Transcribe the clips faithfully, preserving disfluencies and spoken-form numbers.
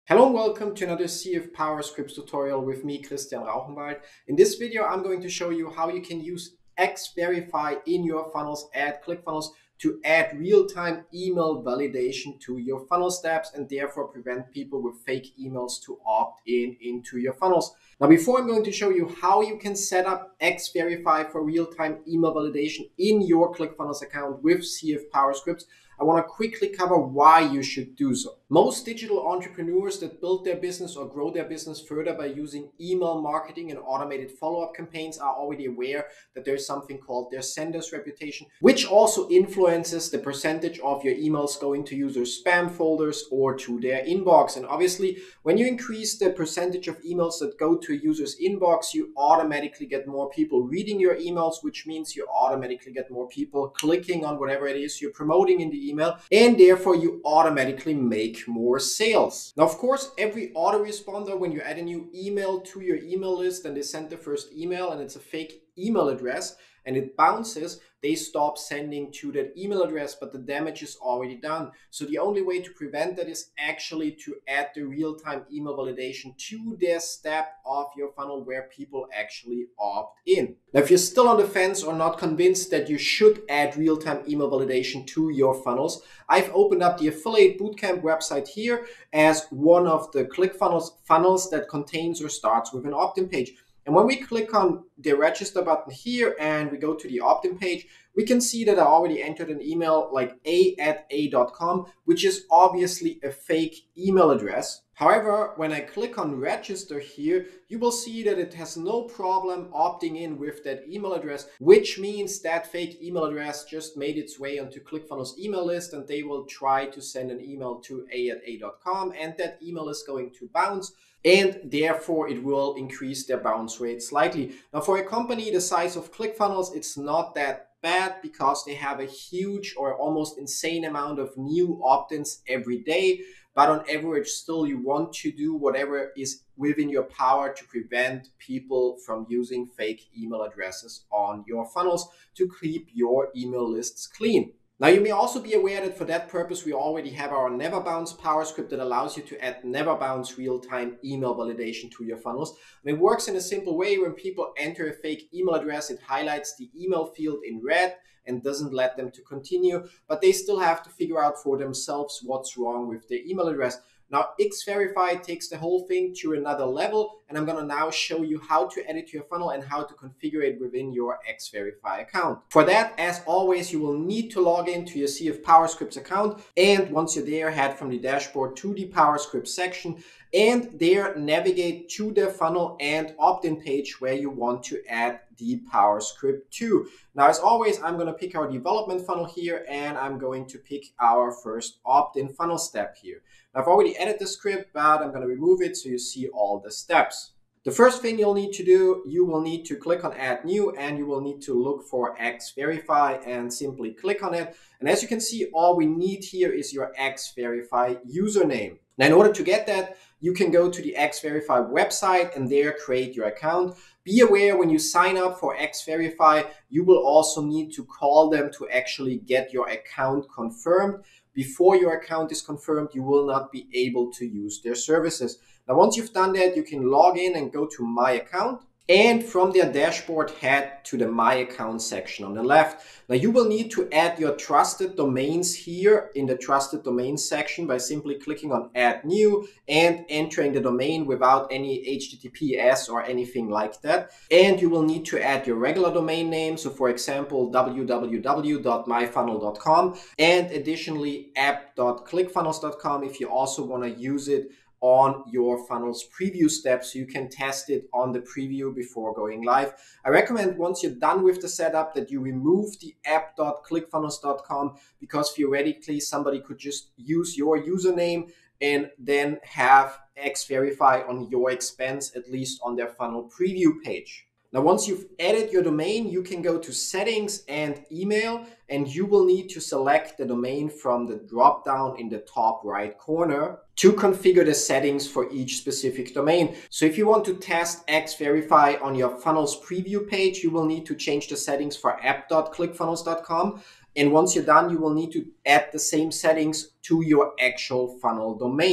Hello and welcome to another C F Power Scripts tutorial with me, Christian Rauchenwald. In this video, I'm going to show you how you can use Xverify in your funnels at ClickFunnels to add real-time email validation to your funnel steps and therefore prevent people with fake emails to opt in into your funnels. Now, before I'm going to show you how you can set up Xverify for real-time email validation in your ClickFunnels account with C F Power Scripts, I want to quickly cover why you should do so. Most digital entrepreneurs that build their business or grow their business further by using email marketing and automated follow-up campaigns are already aware that there's something called their sender's reputation, which also influences the percentage of your emails going to users' spam folders or to their inbox. And obviously, when you increase the percentage of emails that go to a user's inbox, you automatically get more people reading your emails, which means you automatically get more people clicking on whatever it is you're promoting in the email, and therefore you automatically make more sales. Now, of course, every autoresponder, when you add a new email to your email list and they send the first email and it's a fake email address and it bounces, they stop sending to that email address, but the damage is already done. So the only way to prevent that is actually to add the real-time email validation to their step of your funnel where people actually opt in. Now, if you're still on the fence or not convinced that you should add real-time email validation to your funnels, I've opened up the affiliate bootcamp website here as one of the ClickFunnels funnels that contains or starts with an opt-in page. And when we click on the register button here and we go to the opt-in page, we can see that I already entered an email like a at a dot com, which is obviously a fake email address. However, when I click on register here, you will see that it has no problem opting in with that email address, which means that fake email address just made its way onto ClickFunnels email list and they will try to send an email to a at a dot com and that email is going to bounce. And therefore, it will increase their bounce rate slightly. Now, for a company the size of ClickFunnels, it's not that bad because they have a huge or almost insane amount of new opt-ins every day. But on average, still, you want to do whatever is within your power to prevent people from using fake email addresses on your funnels to keep your email lists clean. Now, you may also be aware that for that purpose, we already have our Never Bounce Power Script that allows you to add Never Bounce real-time email validation to your funnels. And it works in a simple way. When people enter a fake email address, it highlights the email field in red and doesn't let them to continue, but they still have to figure out for themselves what's wrong with their email address. Now, Xverify takes the whole thing to another level, and I'm going to now show you how to add it to your funnel and how to configure it within your Xverify account. For that, as always, you will need to log into your C F Power Scripts account, and once you're there, head from the dashboard to the Power Scripts section, and there navigate to the funnel and opt-in page where you want to add the Power Script to. Now, as always, I'm going to pick our development funnel here, and I'm going to pick our first opt-in funnel step here. Now, I've already added the script, but I'm going to remove it so you see all the steps. The first thing you'll need to do, you will need to click on Add New, and you will need to look for Xverify and simply click on it. And as you can see, all we need here is your Xverify username. Now, in order to get that, you can go to the Xverify website and there create your account. Be aware when you sign up for Xverify, you will also need to call them to actually get your account confirmed. Before your account is confirmed, you will not be able to use their services. Now, once you've done that, you can log in and go to My Account. And from their dashboard, head to the My Account section on the left. Now, you will need to add your trusted domains here in the trusted domains section by simply clicking on Add New and entering the domain without any H T T P S or anything like that. And you will need to add your regular domain name. So, for example, w w w dot my funnel dot com and additionally app dot clickfunnels dot com if you also want to use it on your funnel's preview steps, so you can test it on the preview before going live. I recommend once you're done with the setup that you remove the app dot clickfunnels dot com because theoretically somebody could just use your username and then have Xverify on your expense, at least on their funnel preview page. Now, once you've added your domain, you can go to Settings and Email, and you will need to select the domain from the drop-down in the top right corner to configure the settings for each specific domain. So if you want to test Xverify on your funnels preview page, you will need to change the settings for app dot clickfunnels dot com. And once you're done, you will need to add the same settings to your actual funnel domain.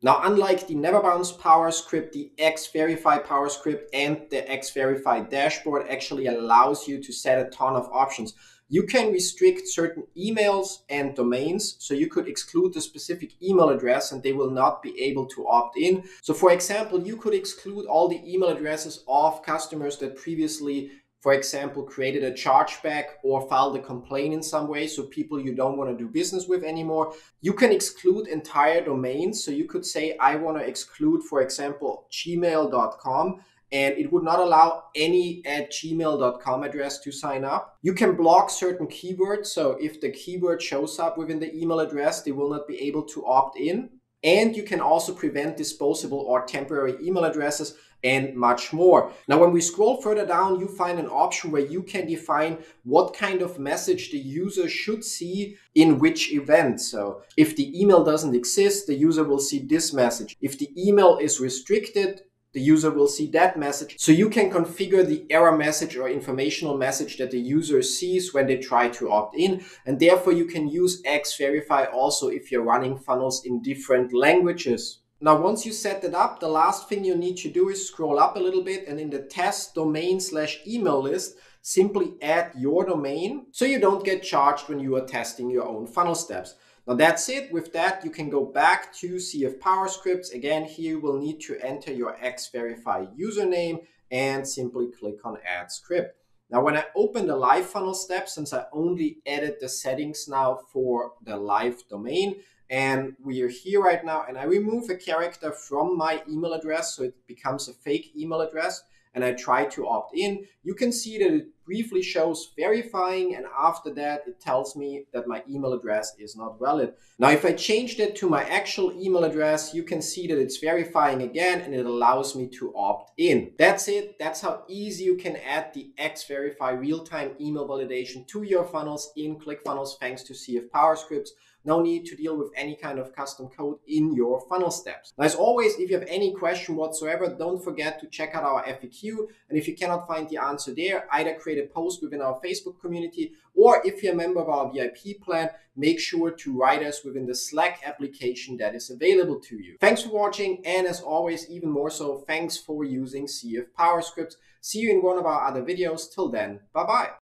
Now, unlike the Never Bounce Power Script, the Xverify Power Script and the Xverify dashboard actually allows you to set a ton of options. You can restrict certain emails and domains, so you could exclude the specific email address and they will not be able to opt in. So for example, you could exclude all the email addresses of customers that previously, for example, created a chargeback or filed a complaint in some way, so people you don't want to do business with anymore. You can exclude entire domains, so you could say, I want to exclude, for example, gmail dot com, and it would not allow any at gmail dot com address to sign up. You can block certain keywords, so if the keyword shows up within the email address, they will not be able to opt in. And you can also prevent disposable or temporary email addresses and much more. Now, when we scroll further down, you find an option where you can define what kind of message the user should see in which event. So if the email doesn't exist, the user will see this message. If the email is restricted, the user will see that message. So you can configure the error message or informational message that the user sees when they try to opt in. And therefore you can use Xverify also if you're running funnels in different languages. Now, once you set that up, the last thing you need to do is scroll up a little bit and in the test domain slash email list, simply add your domain so you don't get charged when you are testing your own funnel steps. Now that's it. With that, you can go back to C F Power Scripts. Again, here you will need to enter your Xverify username and simply click on Add Script. Now, when I open the live funnel step, since I only edit the settings now for the live domain, and we are here right now, and I remove a character from my email address so it becomes a fake email address, and I try to opt in, you can see that it briefly shows verifying, and after that it tells me that my email address is not valid. Now, if I change that to my actual email address, you can see that it's verifying again and it allows me to opt in. That's it. That's how easy you can add the Xverify real-time email validation to your funnels in ClickFunnels thanks to C F Power Scripts. No need to deal with any kind of custom code in your funnel steps. Now, as always, if you have any question whatsoever, don't forget to check out our F A Q. And if you cannot find the answer there, either create a post within our Facebook community, or if you're a member of our V I P plan, make sure to write us within the Slack application that is available to you. Thanks for watching. And as always, even more so, thanks for using C F Power Scripts. See you in one of our other videos. Till then, bye-bye.